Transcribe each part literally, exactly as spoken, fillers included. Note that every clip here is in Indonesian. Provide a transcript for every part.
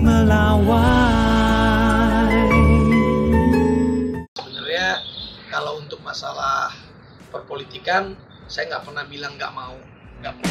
melawai. Sebenarnya kalau untuk masalah perpolitikan, saya nggak pernah bilang nggak mau, nggak mau.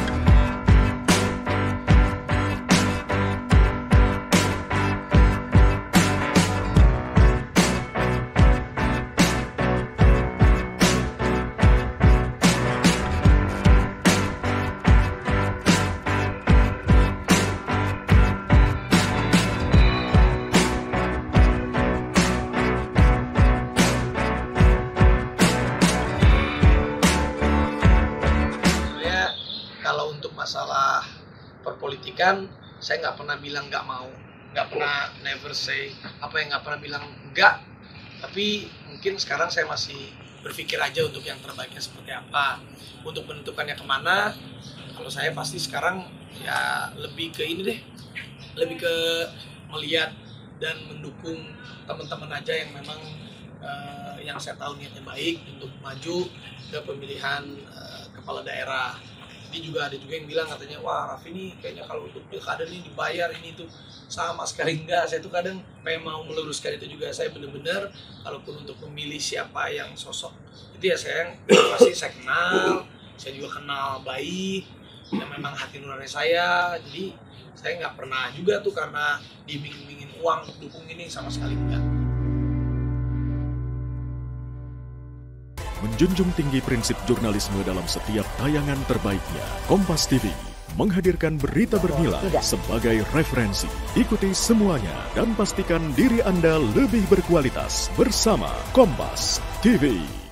Kalau untuk masalah perpolitikan, saya nggak pernah bilang nggak mau, nggak pernah never say apa yang nggak pernah bilang enggak. Tapi mungkin sekarang saya masih berpikir aja untuk yang terbaiknya seperti apa, untuk menentukannya kemana. Kalau saya pasti sekarang ya lebih ke ini deh, lebih ke melihat dan mendukung teman-teman aja yang memang uh, yang saya tahu niatnya baik untuk maju ke pemilihan uh, kepala daerah. Jadi juga ada juga yang bilang katanya, wah Raffi ini kayaknya kalau untuk pilkada ini dibayar ini tuh, sama sekali enggak. Saya tuh kadang pengen mau meluruskan itu juga. Saya benar-benar kalaupun untuk memilih siapa yang sosok itu ya saya pasti saya kenal, saya juga kenal baik, yang memang hati nurani saya. Jadi saya nggak pernah juga tuh karena diiming-imingin uang untuk dukung ini, sama sekali enggak. Menjunjung tinggi prinsip jurnalisme dalam setiap tayangan terbaiknya, Kompas T V menghadirkan berita bernilai sebagai referensi. Ikuti semuanya dan pastikan diri Anda lebih berkualitas bersama Kompas T V.